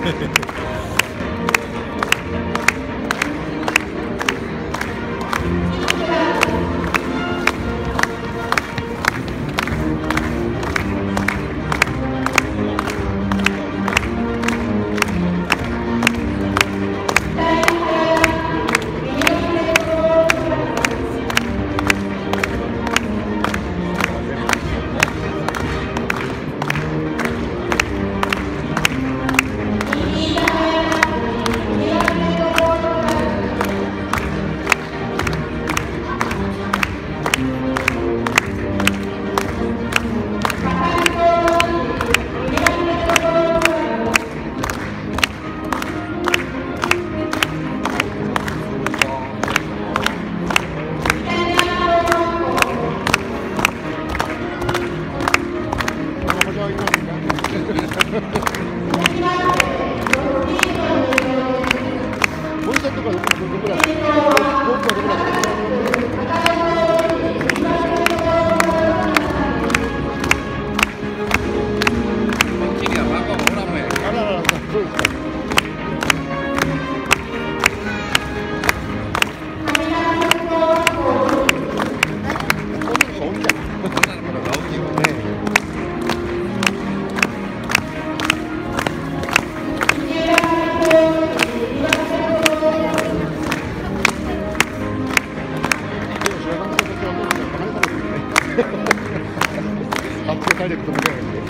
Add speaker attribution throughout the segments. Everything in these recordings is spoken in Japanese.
Speaker 1: 体力ともないんで。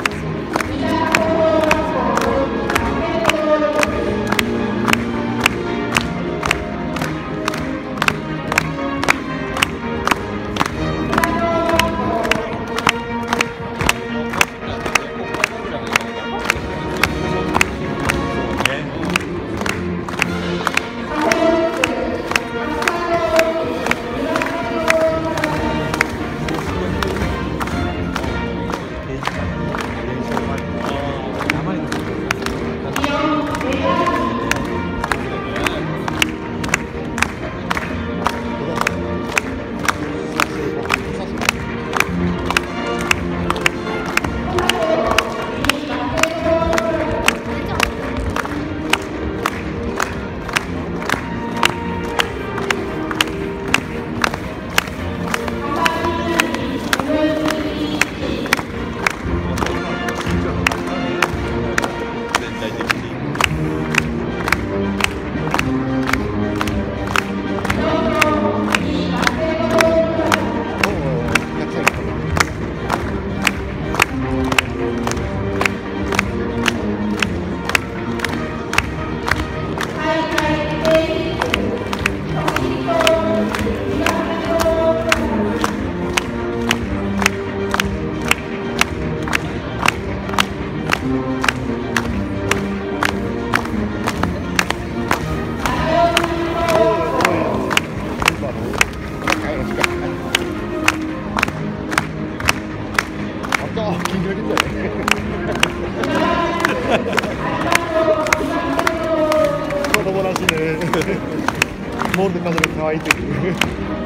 Speaker 1: 子供らしいね。モールで飾る可愛いっていう。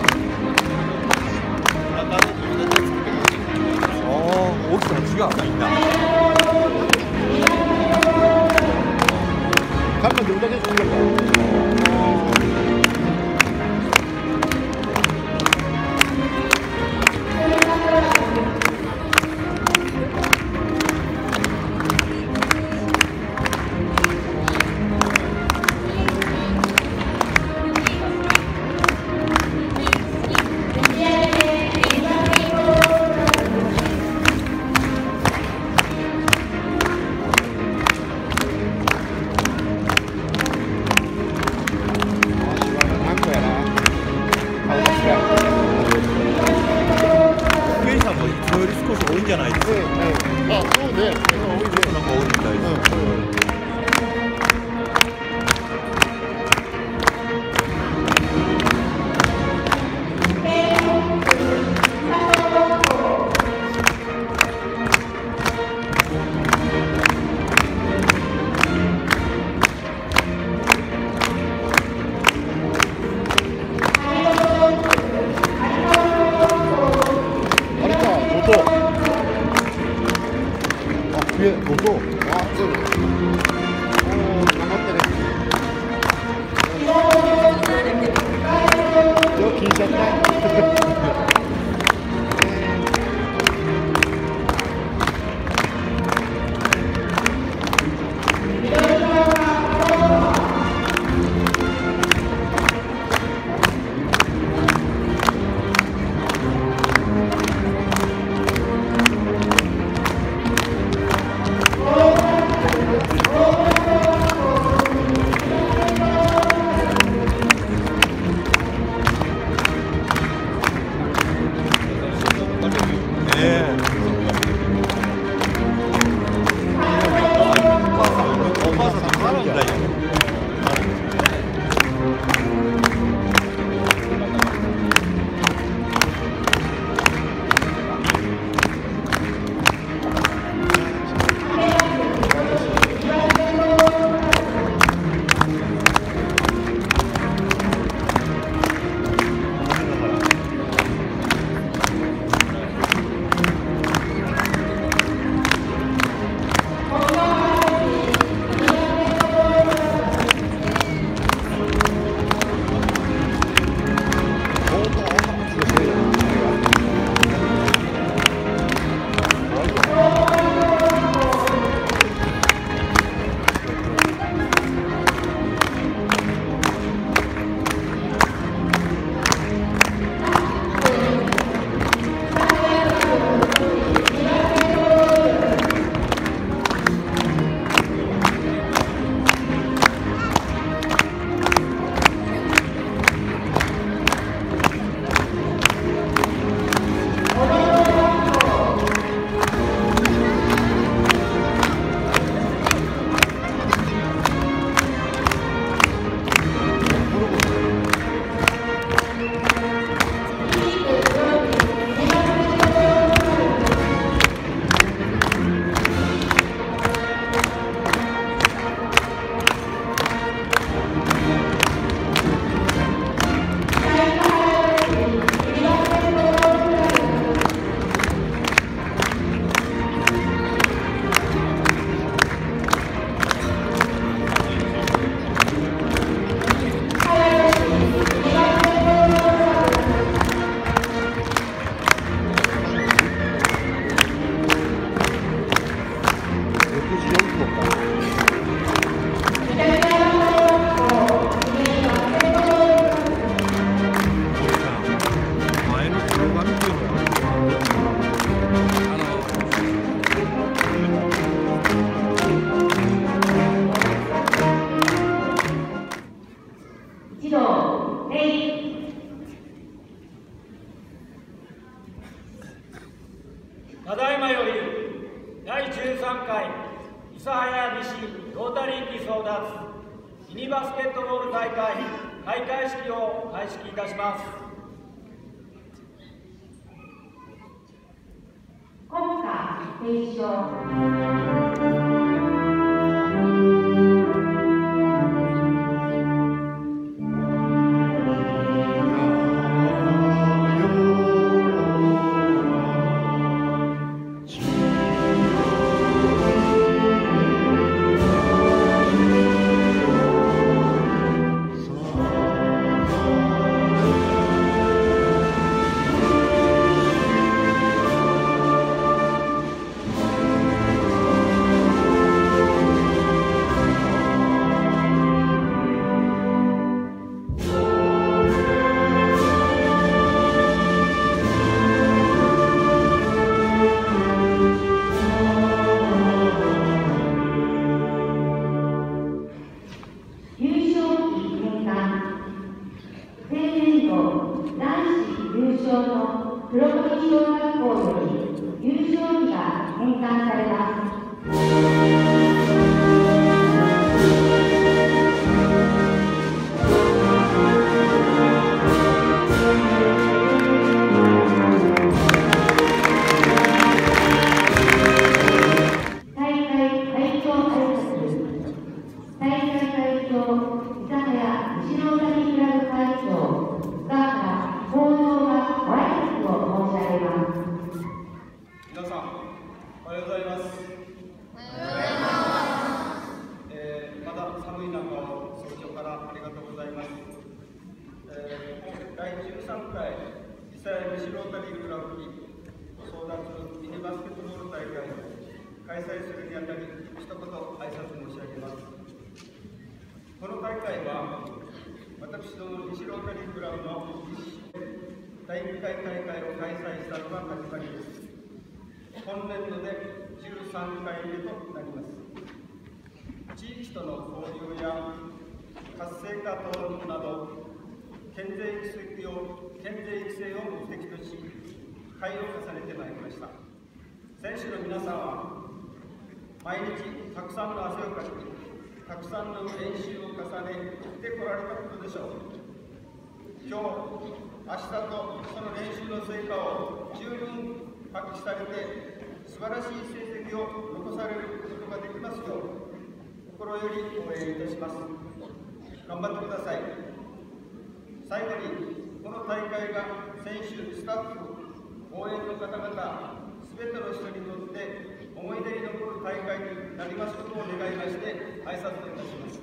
Speaker 2: 大きさが違うみんな。
Speaker 1: 看板どれだけ作るか。
Speaker 2: じゃないですか。
Speaker 1: あ、そうね。多いね。
Speaker 2: なんか多いみたいです。
Speaker 1: 後藤。あ、そう。
Speaker 3: ただいまより第13回諫早西ロータリー機争奪ミニバスケットボール大会開会式を開式いたします。
Speaker 4: 国歌斉唱。黒森小学校より優勝旗が返還されます。
Speaker 5: 第13回諫早西ロータリークラブ争奪ミニバスケットボール大会開催するにあたり一言挨拶申し上げます。この大会は私ども西ロータリークラブの第2回大会を開催したのが始まりです。今年度で13回目となります。地域との交流や活性化等など県勢育成を目的とし、会を重ねてまいりました。選手の皆さんは、毎日たくさんの汗をかき、たくさんの練習を重ねてこられたことでしょう。今日、明日とその練習の成果を十分発揮されて、素晴らしい成績を残されることができますよう、心より応援いたします。頑張ってください。最後に、この大会が選手、スタッフ、応援の方々、すべての人にとって思い出に残る大会になりますことを願いまして、挨拶といたします。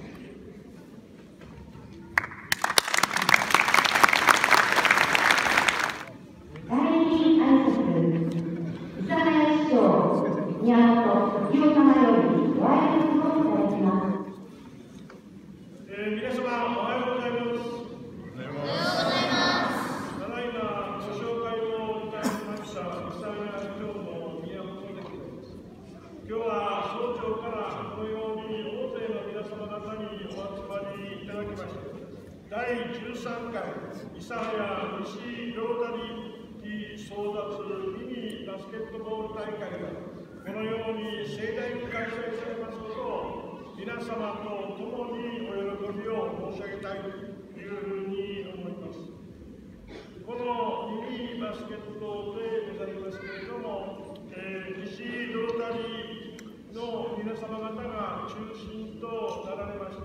Speaker 4: 第2挨拶、諫早市長、宮本清様よりご挨拶をいただきます。
Speaker 6: 皆様、おはようございます。ただいまご紹介をいただきました諫早市長の宮本でございます。今日は早朝からこのように大勢の皆様方にお集まりいただきました。第13回諫早西ロータリー争奪ミニバスケットボール大会がこのように盛大に開催されますことを皆様と共にお喜びを申し上げたいというふうに思います。このミニバスケットでございますけれども、西ロータリーの皆様方が中心となられまして、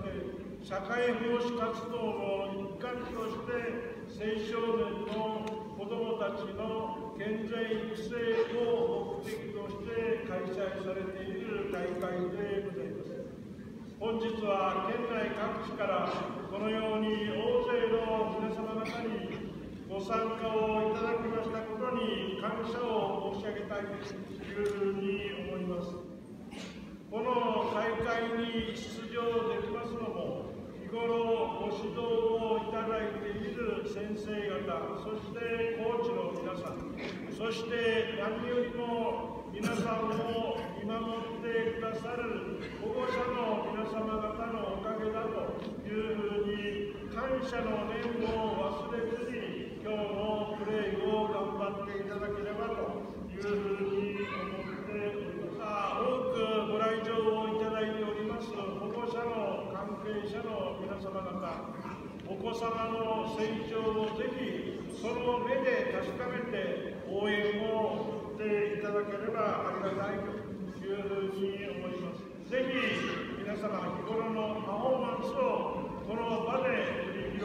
Speaker 6: 社会奉仕活動の一環として青少年の子どもたちの健全育成を目的として開催されている大会でございます。本日は県内各地からこのように大勢の皆様方にご参加をいただきましたことに感謝を申し上げたいというふうに思います。この大会に出場できますのも、日頃ご指導をいただいている先生方、そしてコーチの皆さん、そして何よりも皆さんを見守ってくださる保護者の皆様方のおかげだというふうに感謝の念を忘れずに今日のプレーを頑張っていただければというふうに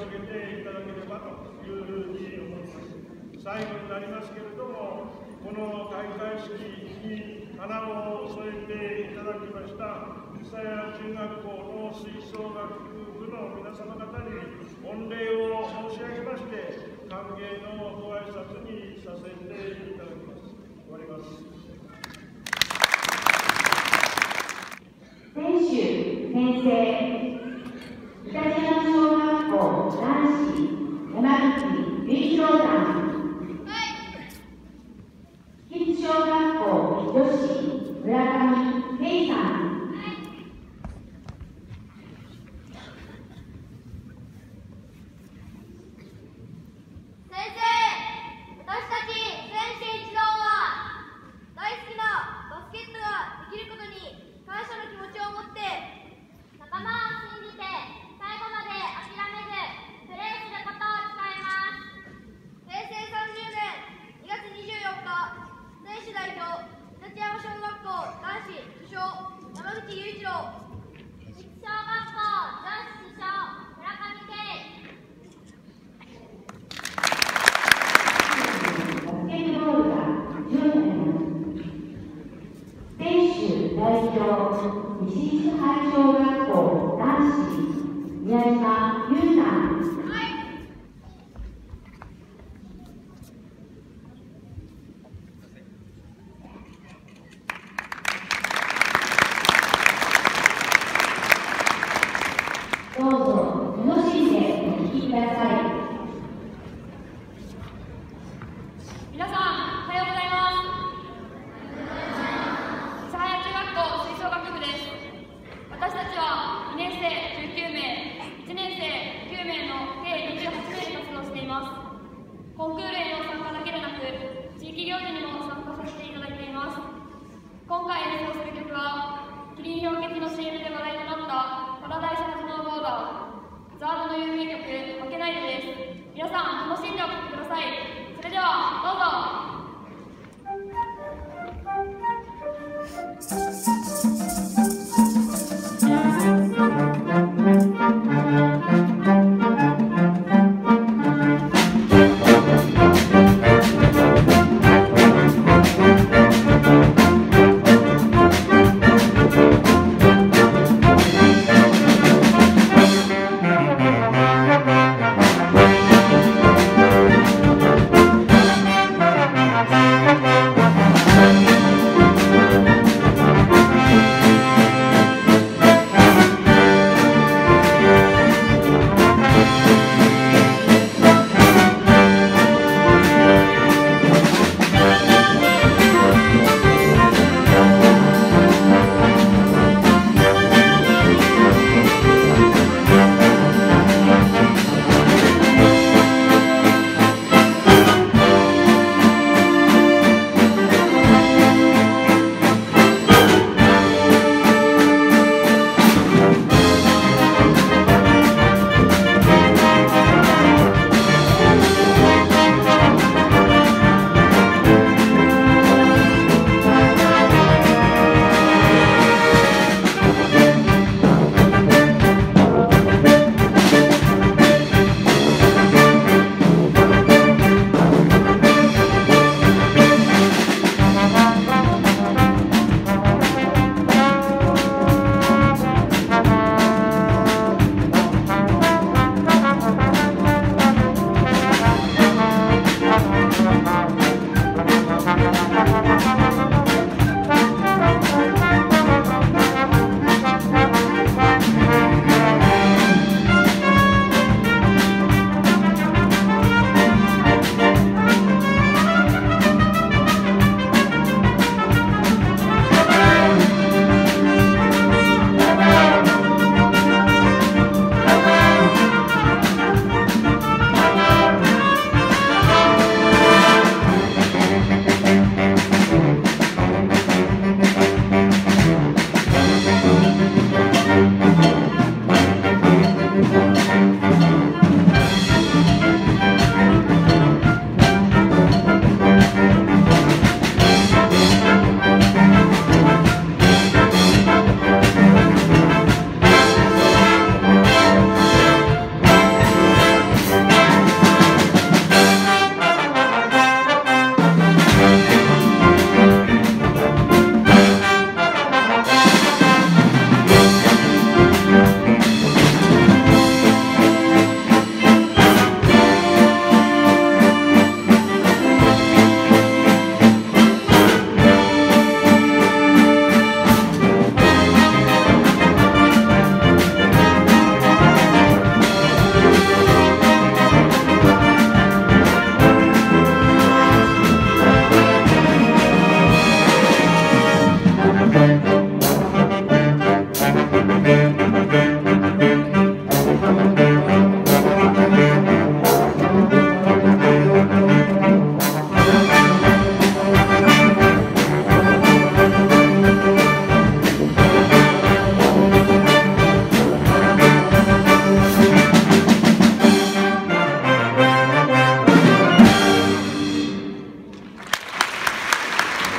Speaker 6: 上げていただければというふうに思います。最後になりますけれども、この開会式に花を添えていただきました諫早中学校の吹奏楽部の皆様方に御礼を申し上げまして、歓迎のご挨拶にさせていただきます。終わります。
Speaker 4: 選手宣誓。板島小学校男子山口雄一郎さん。吉小学校女子村上芽衣さん。西伊豆小学校男子宮島優さん。どうぞ楽しんでお聴きください。
Speaker 7: 皆さん、おはようございます。諫早中学校吹奏楽部です。私たちは2年生19名、1年生9名の計28名で活動しています。コンクールへの参加だけでなく、地域行事にも参加させていただいています。今回演奏する曲は、キリン氷結の CM で話題となったパラダイススノーボーダー、ザードの有名曲、負けないでです。皆さん、楽しんでお聴きください。それでは、どうぞ。
Speaker 4: 「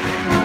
Speaker 4: 「